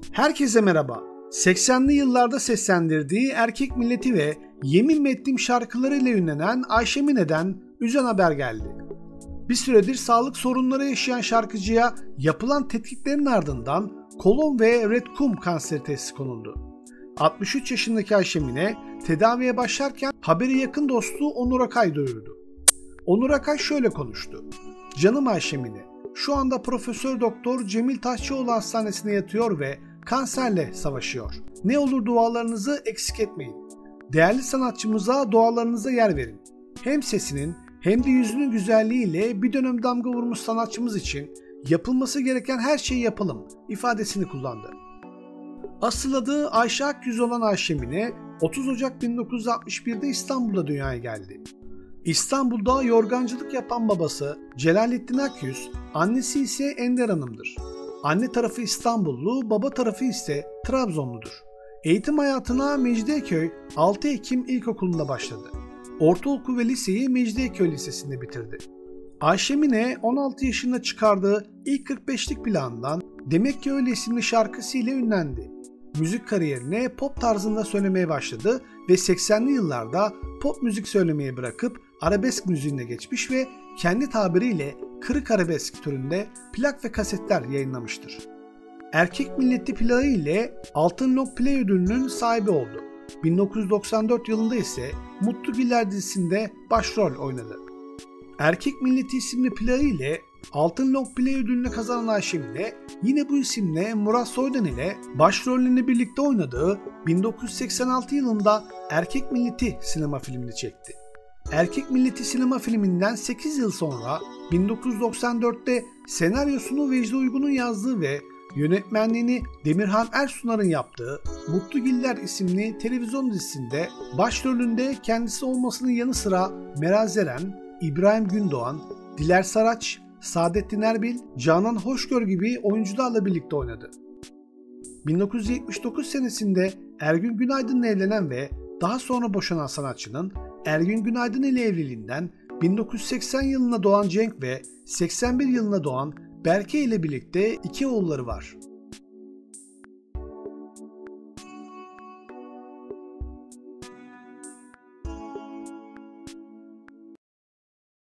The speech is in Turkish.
Herkese merhaba. 80'li yıllarda seslendirdiği Erkek Milleti ve Yemin mi Ettim şarkılarıyla ünlenen Ayşe Mine'den üzen haber geldi. Bir süredir sağlık sorunları yaşayan şarkıcıya yapılan tetkiklerin ardından kolon ve rektum kanseri teşhisi konuldu. 63 yaşındaki Ayşe Mine tedaviye başlarken haberi yakın dostu Onur Akay duyurdu. Onur Akay şöyle konuştu. "Canım Ayşe Mine, şu anda Profesör Doktor Cemil Taşçıoğlu Hastanesi'ne yatıyor ve kanserle savaşıyor. Ne olur dualarınızı eksik etmeyin. Değerli sanatçımıza dualarınıza yer verin. Hem sesinin hem de yüzünün güzelliğiyle bir dönem damga vurmuş sanatçımız için yapılması gereken her şeyi yapalım" ifadesini kullandı. Asıl adı Ayşe Akyüz olan Ayşe Mine, 30 Ocak 1961'de İstanbul'da dünyaya geldi. İstanbul'da yorgancılık yapan babası Celalettin Akyüz, annesi ise Ender Hanım'dır. Anne tarafı İstanbullu, baba tarafı ise Trabzonludur. Eğitim hayatına Mecidiyeköy 6 Ekim İlkokulu'nda başladı. Ortaokul ve liseyi Mecidiyeköy Lisesi'nde bitirdi. Ayşe Mine 16 yaşında çıkardığı ilk 45'lik plandan "Demek ki Öyle" isimli şarkısıyla ünlendi. Müzik kariyerine pop tarzında söylemeye başladı ve 80'li yıllarda pop müzik söylemeyi bırakıp arabesk müziğine geçmiş ve kendi tabiriyle kırık arabesk türünde plak ve kasetler yayınlamıştır. Erkek Milleti plağı ile Altın Long Play ödülünün sahibi oldu. 1994 yılında ise Mutlu Günler dizisinde başrol oynadı. Erkek Milleti isimli plağı ile Altın Long Play ödülünü kazanan Ayşe Mine, yine bu isimle Murat Soydan ile başrollerini birlikte oynadığı 1986 yılında Erkek Milleti sinema filmini çekti. Erkek Milleti sinema filminden 8 yıl sonra 1994'te senaryosunu Vecdi Uygun'un yazdığı ve yönetmenliğini Demirhan Ersunar'ın yaptığı Mutlu Giller isimli televizyon dizisinde başrolünde kendisi olmasının yanı sıra Meral Zeren, İbrahim Gündoğan, Diler Saraç, Saadettin Erbil, Canan Hoşgör gibi oyuncularla birlikte oynadı. 1979 senesinde Ergün Günaydın'la evlenen ve daha sonra boşanan sanatçının Ergün Günaydın ile evliliğinden 1980 yılına doğan Cenk ve 81 yılına doğan Berke ile birlikte 2 oğulları var.